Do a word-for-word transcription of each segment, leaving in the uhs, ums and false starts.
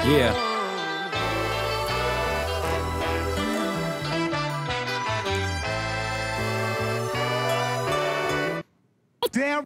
Yeah. Damn.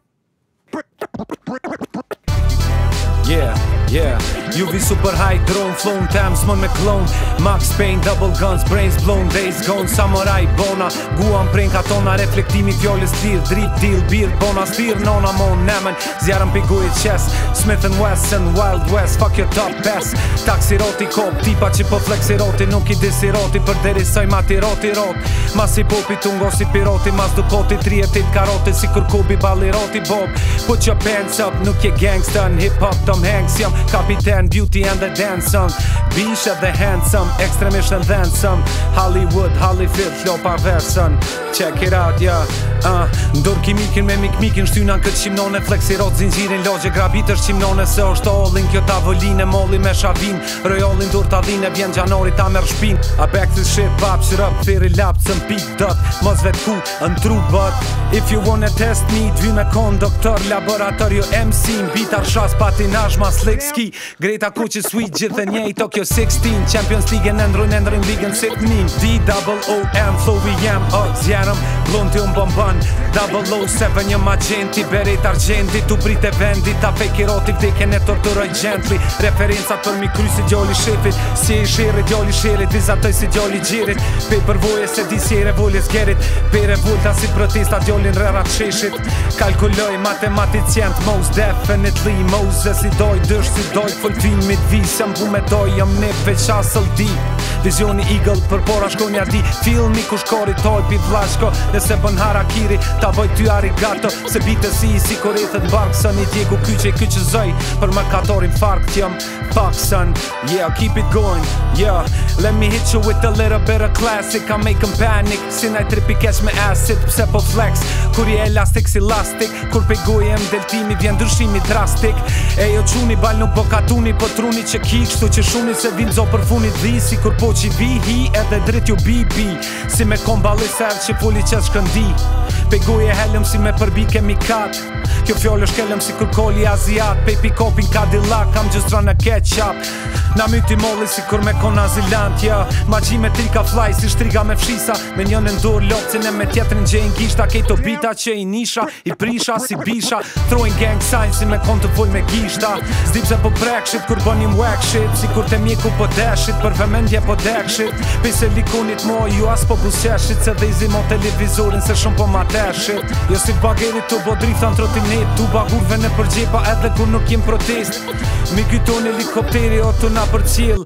Yeah, yeah. Ju vi super high drone, phone tams mon me clone. Max Payne, double guns, brains blown, days gone. Samurai bona, guan pren katona. Reflektimi fjolles lir, drip deal, bir bona. Stir nona mon nemen, zjarën pigu i qes. Smith and Wesson, Wild West, fuck your top best. Taksi roti kop, tipa që po flexi roti. Nuk i disi roti, për deri saj mati roti rot. Mas i popi tungo si piroti, mas dukoti, tri e tit karoti. Si kur kubi bali roti bob. Put your pants up, nuk je gangsta. Në hip hop Tom Hanks jam kapiten, beauty and the dance on. Bish edhe handsome, extremisht and then some. Hollywood, Hollyfield, hlopa versën. Check it out, yeah. Uh, Ndor kimikin me mikmikin, shtynan këtë qimnone. Flexi rot zinxirin, logje grabit është qimnone. Se është allin, kjo tavoline, molli me shavin. Rojollin dur t'adhine, vjen gjanori ta merr shpin. I back this shit, pop shit up, thiri lap, sëm pik dot. Mos vet ku, në tru but if you wanna test me, dvy me kon doktor, laboratorio M C. Bitar shas patinazh ma slick ski. Greta Kuqi sweet gjithë njej Tokyo sixteen. Champions League në ndrujnë ndrujnë ligën Sydney. D double O M, flow V M, o zjerëm. Blonti unë bomban, double O seven një magenti. Beret argenti, tu prit e vendi. Ta fake i roti vdekjen e torturoj gently. Referencat për mi kry si djoli shefit. Si i shere, djoli shere, dizatoj si djoli gjirit. Pe përvoje se di si e revoljes gerit. Pe revolta si protesta djolin rerat sheshit. Kalkuloj matematicient, most definitely. Moses i doj, dësh si doj, foltimit vis. Jam bu me doj, jam ne veç asëll di. Vizioni eagle, për pora shkonja di. Filmi ku shkori toj, pi vlashko. Nëse bën harakiri, ta boj ty arigato. Se bite si i si koretët bark. Sën i djegu kyqe i kyqe zëj. Për më katorin fark t'jam fuck son. Yeah, keep it going, yeah. Let me hit you with a little bit of classic. I make them panic. Sin I tripi kesh me acid, pse po flex. Kur je elastik si lastik. Kur pe gojem deltimi vjen ndryshimi drastik. E jo quni bal nuk po katuni. Po truni që ki kështu që shuni. Se vin zo për funit dhi. Si kur po që vi hi edhe drit ju bi bi. Si me kombali ser që fuli qes shkëndi. Pe goje helëm si me përbi kemi kat. Kjo fjollë është kellëm si kur koli aziat. Pe pick-upin Cadillac, I'm just tryna catch up. Na myti molli si kur me kon azilant, ja. Ma gji me trika fly si shtriga me fshisa. Me njën e ndur lopcin e me tjetrin gje i ngishta. Kejto bita që i nisha, i prisha si bisha. Throwing gang signs si me kon të full me gishta. Zdip se po prek shit kur bënim whack shit. Si kur te mjeku po deshit, për vëmendje po dek shit. Pise likunit mo, ju as po buseshit. Se dhe izi mo televizorin se shumë po ma teshit. Jo si bagerit tu bo driftan trotinet. Tu bagurve në përgjepa edhe kur nuk jem protest. Mi kyton helikopteri o të na për cil.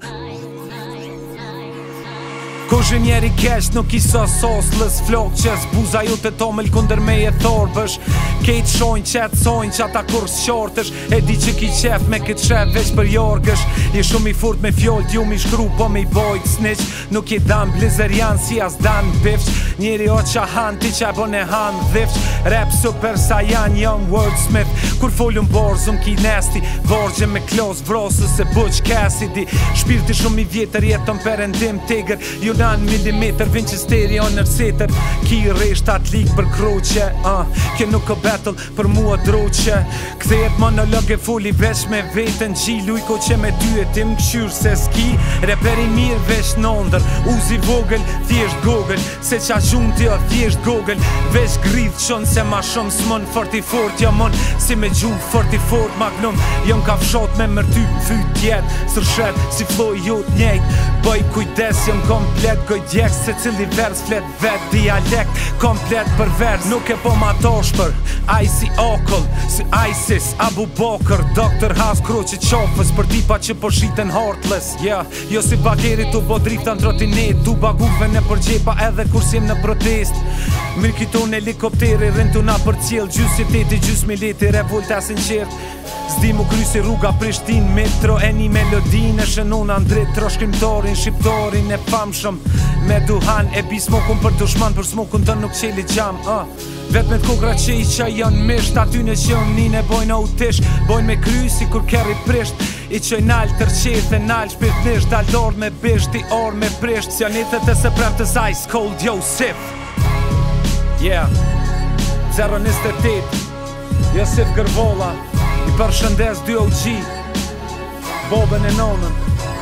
Kushe njeri kesh nuk iso sos lës flok qes. Buza ju të tomel kunder me e thorbësh. Kejt shojnë qetë sojnë që ata kur s'qortësh. E di që ki qef me këtë shef veç për jorgësh. Je shumë i furt me fjoll t'ju mi shkru po me i bojt snitch. Nuk je dan blizerian si as dan bifq. Njeri o qa han ti qa bon e han dhifq. Rap super saiyan young wordsmith. Kur folun borzum ki nasty. Vorgje me klos vrosës se Butch Cassidy. Shpirti shumë i vjetër jetën perendim tiger. Ju nan milimeter vin që stereo nërsetër. Ki resht at lig për kroqe uh, Kjo nuk o battle për mua droqe. Kthejet monolog e foli vesh me vetën. Gji lujko që me ty e tim këshyr se ski. Reperi mirë vesh nondër. Uzi vogël, thjesht gogël. Se qa gjumë tjo thjesht gogël. Vesh gridh qon se ma shumë s'mon. Forti fort jo mon si me gjumë forti fort magnum. Jom ka fshot me mërty fyt jet. Sërshet si flow jot njejt. Bëj kujdes jom komplet. Goj djek se cili vers flet vet dialekt. Komplet për vers nuk e po ma tosh për. Aj si okull, si ISIS, Abu Bakr, doktor House kroqe qofës. Për tipa që po shiten heartless, yeah. Jo si bageri tu bo drifta në trotinet. Tu baguve në përgjepa edhe kur sim në protest. Mirë kiton helikopteri rintu na për cjell. Gjys jeteti, gjys mileti, revolta sinqert. Zdi mu kry si rruga Prishtin metro. E një melodin e shënon andrit. Tro shkrimtorin, shqiptorin e famshëm. Me duhan e bi smokun për dushman. Për smokun të nuk qeli gjam uh. Vet me t'kokra që i qa janë misht. Aty në që nin e bojnë autisht. Bojnë me kry si kur kerri prisht. I qoj nalë tërqeth e nalë shpirtnisht. Daldor me bisht, i or me prisht. Sjanitet e se prem të ice cold, yo sip. Yeah zero njëzet e tetë Josif Gërvolla. I përshëndes dy O G Bobën e nonën.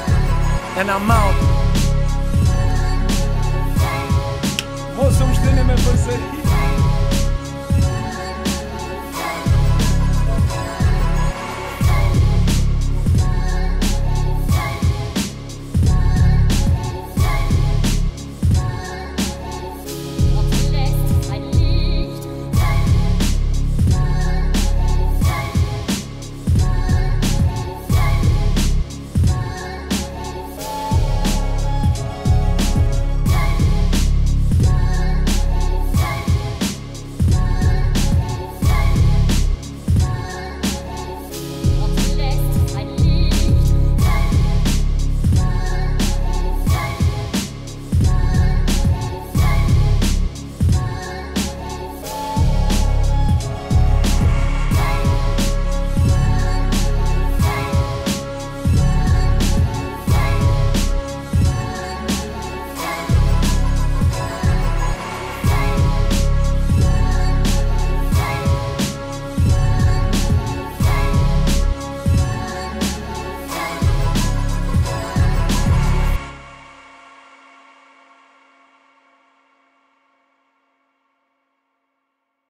and I'm out. Mos u mshtyni me përsëri.